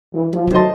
Was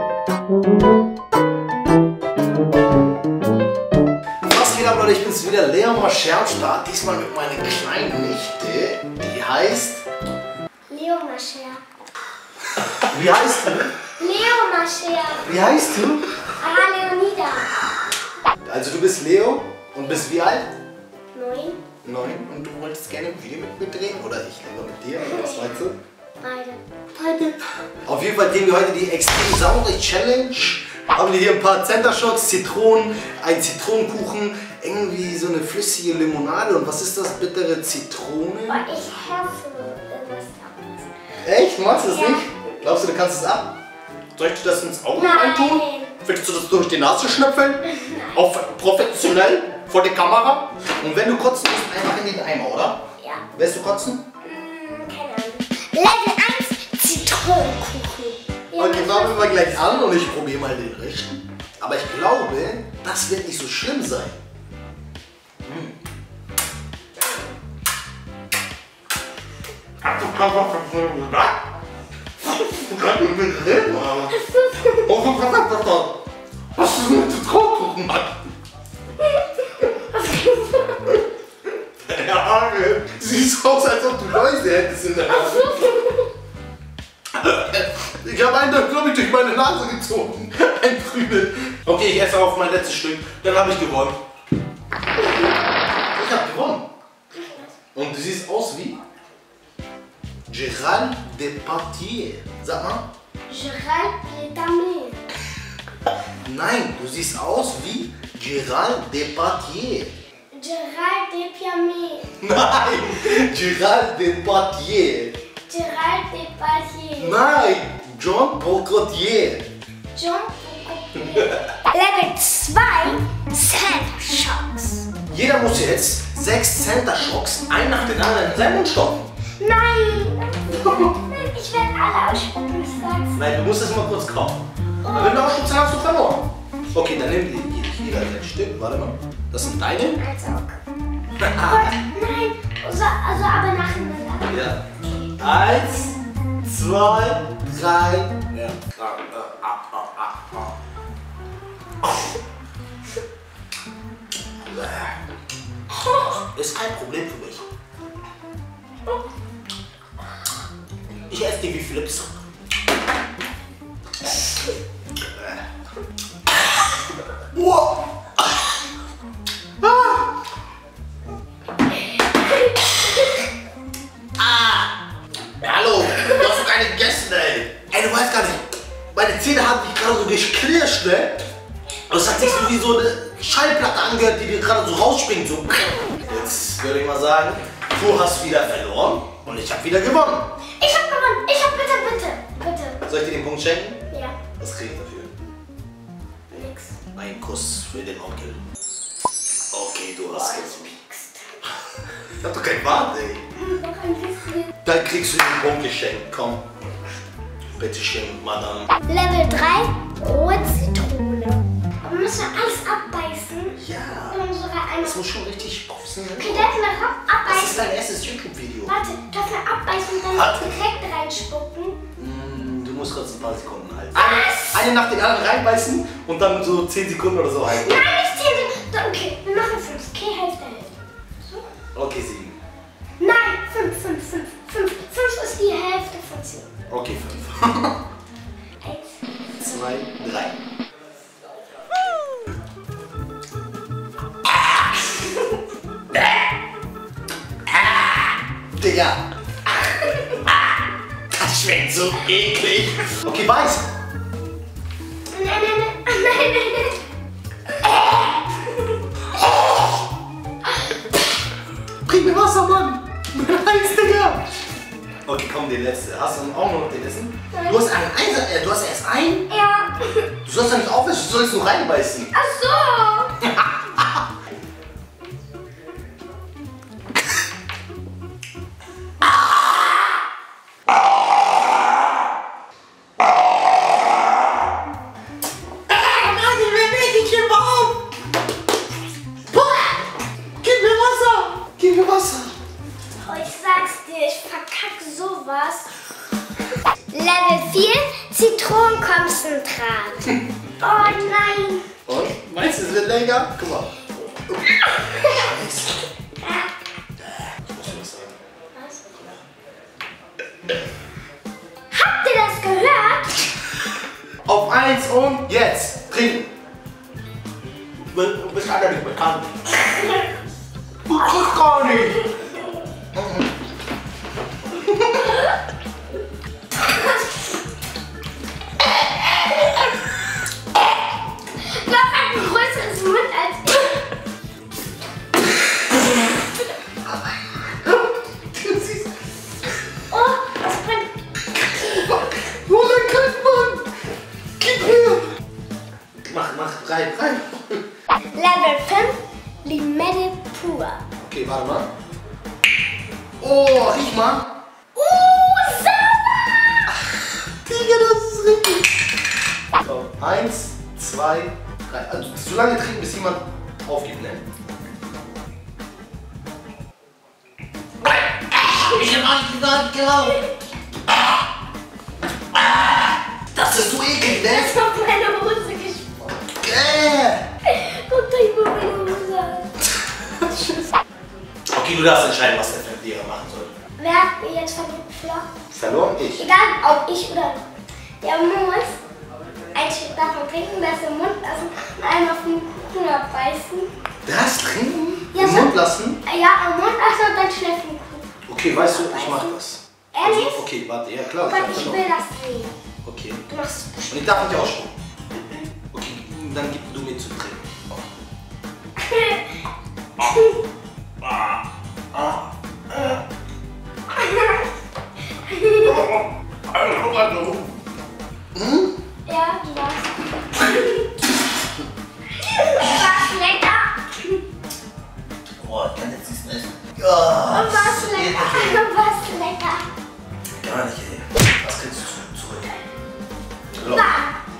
geht ab, Leute? Ich bin's wieder, Leon Mascher am Start. Diesmal mit meiner kleinen Nichte. Die heißt... Leo Mascher. Wie heißt du? Leo Mascher. Wie heißt du? Leonida. Also du bist Leo und bist wie alt? 9. 9. Und du wolltest gerne ein Video mit mir drehen? Oder ich lieber mit dir? Oder was meinst du? Beide. Auf jeden Fall drehen wir heute die extrem saure Challenge. Haben wir hier ein paar Center Shocks, Zitronen, einen Zitronenkuchen, irgendwie so eine flüssige Limonade. Und was ist das? Bittere Zitrone? Oh, ich hasse was anderes. Echt? Magst du das Ja. nicht? Glaubst du, du kannst es ab? Soll ich dir das ins Auge Nein. reintun? Willst du das durch die Nase schnüffeln? Auf professionell? Vor der Kamera? Und wenn du kotzen musst, einfach in den Eimer, oder? Ja. Willst du kotzen? Keine Ahnung. Level 1 Zitronenkuchen. Okay, fangen wir gleich an und ich probiere mal den rechten. Aber ich glaube, das wird nicht so schlimm sein. Du kannst doch nicht gesagt. Du kannst nicht mit reden, aber. Was ist denn mit Zitronenkuchen, Mann? Deine Haare. Siehst aus, als ob du Läuse hättest in der Hand. Ich habe einen, glaube ich, durch meine Nase gezogen. Ein Krümel. Okay, ich esse auf mein letztes Stück. Dann habe ich gewonnen. Ich habe gewonnen. Und du siehst aus wie Gérald Depardieu. Sag mal. Gérald Depardieu. Nein, du siehst aus wie Gérald Depardieu. Gérald Depardieu. Nein, Gérald Depardieu. Gérald Depardieu. Nein, John Bourgotier. John Bourgotier. Level 2 Center Shocks. Jeder muss jetzt 6 Center Shocks ein nach dem anderen in seinen Mund stopfen. Nein. Ich werde alle ausspucken, ich sag's. Nein, du musst es mal kurz kaufen. Wenn du ausspuckst, dann hast du verloren. Okay, dann nimm jeder ein Stück. Warte mal. Das sind deine? Als auch. Nein. Also aber nacheinander. Ja. 1, 2, 3. Ja. Ist kein Problem für mich. Ich esse die wie Flips. Wow. Hallo, du hast doch keine gegessen, ey. Ey, du weißt gar nicht, meine Zähne haben dich gerade so geknirscht, ne? Das hat sich so wie so eine Schallplatte angehört, die dir gerade so rausspringt. So. Jetzt würde ich mal sagen, du hast wieder verloren und ich habe wieder gewonnen. Ich hab gewonnen. Ich hab bitte. Soll ich dir den Punkt schenken? Ja. Was krieg ich dafür? Nix. Ein Kuss für den Onkel. Okay, du hast gewonnen. Ich hab doch kein Bart, ey. Noch ein bisschen. Dann kriegst du den Punkt geschenkt. Komm. Bitte schön, Madame. Level 3 rohe Zitrone. Aber müssen wir alles abbeißen? Ja. Und sogar eine. Das muss schon richtig professionell Okay, sein. darf ich mal Das ist abbeißen? dein erstes YouTube-Video. Warte, darf ich mal abbeißen und dann Warte. direkt reinspucken? Du musst kurz ein paar Sekunden halten. Was? Eine nach den anderen reinbeißen und dann so 10 Sekunden oder so halten. Nein, nicht 10 Sekunden. Okay, wir machen 5. Okay, Hälfte. So. Okay, 7. Nein, 5. 5 ist die Hälfte von 10. Okay, 5. 1. 2, 3. Digga. Das schmeckt so eklig. Okay, beiß. Nein. Bring mir Wasser, Mann. Heiß, Digga. Okay, komm, den letzten. Hast du auch noch den letzten? Du hast einen Einser, du hast erst einen. Ja. Du sollst ja nicht aufwischen, du sollst nur reinbeißen. Ach so. Gib mir Wasser. Oh, ich sag's dir, ich verkack sowas. Level 4 Zitrone. Zitronenkonzentrat. Oh nein. Und? Meinst du, es wird länger? Guck mal. Habt ihr das gehört? Auf 1 und jetzt. Trinken. Du bist leider nicht bekannt. Du kriegst gar nicht. Noch ein größeres Mund als ich. Oh, das brennt. Wo lang kann man? Gib her. Mach, rein. Level 5, Limette pur. Okay, warte mal. Oh, riech mal. Sauber! Digga, das ist richtig. So, 1, 2, 3. Also so lange trinken, bis jemand aufgibt, ne? Ich hab euch gesagt, genau. Das ist so eklig, ne? Das ist auf meine Hose gesprungen. Guckt euch mal meine Hose an. Okay, du darfst entscheiden, was der Verlierer machen soll. Wer hat mir jetzt verloren? Verloren? Ich. Egal, ob ich oder du. Der muss ein Stück davon trinken, das im Mund lassen und einmal auf den Kuchen abbeißen. Das trinken? Ja, Im so- Mund lassen? Ja, am Mund lassen und dann schnell auf den Kuchen. Okay, weißt du, ich mach das. Ehrlich? Also, okay, warte, ja klar. Aber hab ich verloren. will das sehen. Okay. Du machst es bestimmt. Und ich darf nicht ausspucken. Okay, dann gib du mir zu trinken. Ja, du warst. War's lecker? Boah, ich kann jetzt nichts mehr essen. Und war's lecker? War's lecker? Gar nicht, ey. Was kriegst du zurück? So. Bah.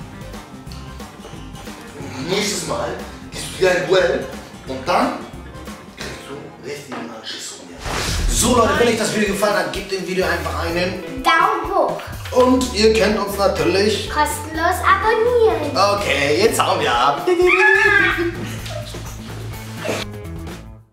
Nächstes Mal gehst du wieder ein Duell und dann kriegst du einen richtigen Anschiss von mir. So Leute, wenn euch das Video gefallen hat, gebt dem Video einfach einen. Daumen hoch. Und ihr könnt uns natürlich. Kostenlos abonnieren. Okay, jetzt hauen wir ab.